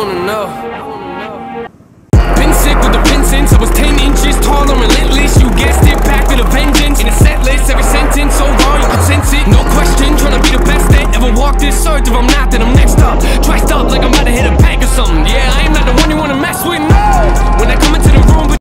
wanna know. Been sick with the pin since I was 10 inches tall, I'm relentless. You guessed it, packed with a vengeance. In a set list, every sentence so raw you could sense it. No question, trying to be the best that ever walked this earth. If I'm